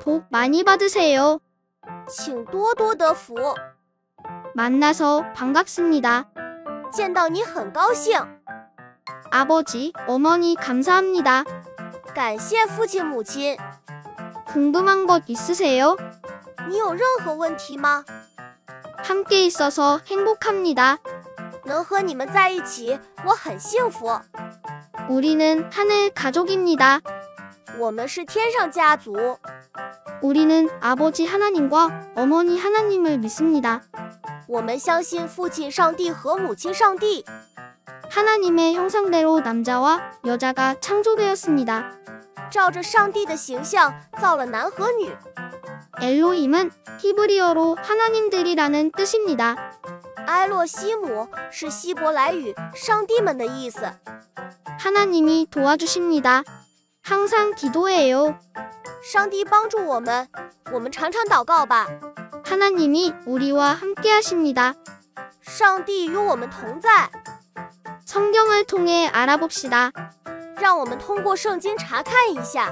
복 많이 받으세요. 请多多得福。 만나서 반갑습니다. 见到你很高兴。 아버지, 어머니 감사합니다. 感谢父亲母亲。 궁금한 것 있으세요? 你有任何问题吗？ 함께 있어서 행복합니다. 能和你们在一起，我很幸福。 우리는 하늘 가족입니다. 我们是天上家族。 우리는 아버지 하나님과 어머니 하나님을 믿습니다. 我们相信父亲上帝和母亲上帝。 하나님의 형상대로 남자와 여자가 창조되었습니다. 照着上帝的形象造了男和女。 엘로힘은 히브리어로 하나님들이라는 뜻입니다. 埃洛西姆是希伯来语上帝们的意思。 하나님이 도와주십니다. 항상 기도해요. 上帝帮助我们，我们常常祷告吧。 하나님이 우리와 함께 하십니다. 上帝与我们同在。 성경을 통해 알아봅시다. 让我们通过圣经查看一下。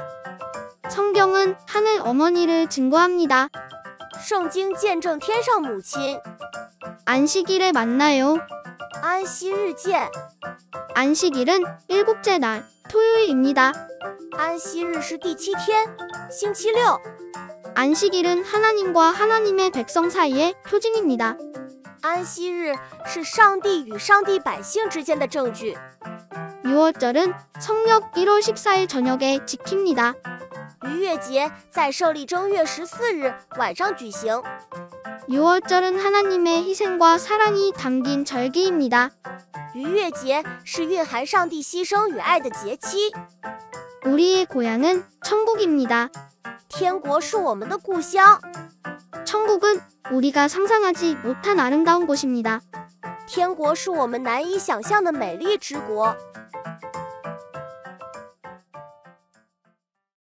성경은 하늘 어머니를 증거합니다. 圣经见证天上母亲。 안식일에 만나요. 安息日见。 안식일은 일곱째 날, 토요일입니다. 安息日是第7天，星期六。 안식일은 하나님과 하나님의 백성 사이의 표징입니다. 安息日是上帝与上帝百姓之间的证据。 유월절은 성력 1월 14일 저녁에 지킵니다. 逾越节在圣历正月14日晚上举行。 유월절은 하나님의 희생과 사랑이 담긴 절기입니다. 逾越节是蕴含上帝牺牲与爱的节期。 우리의 고향은 천국입니다. 天国是我们的故乡。 천국은 우리가 상상하지 못한 아름다운 곳입니다. 天国是我们难以想象的美丽之国。